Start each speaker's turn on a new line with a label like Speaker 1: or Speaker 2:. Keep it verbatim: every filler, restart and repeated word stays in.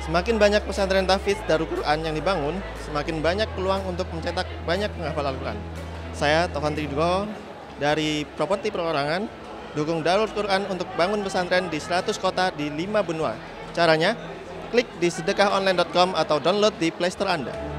Speaker 1: Semakin banyak pesantren tahfidz Darul Quran yang dibangun, semakin banyak peluang untuk mencetak banyak penghafal Al-Quran. Saya Tovan Tridugo dari Properti Perorangan, dukung Darul Quran untuk bangun pesantren di seratus kota di lima benua. Caranya, klik di sedekahonline dot com atau download di Play Store Anda.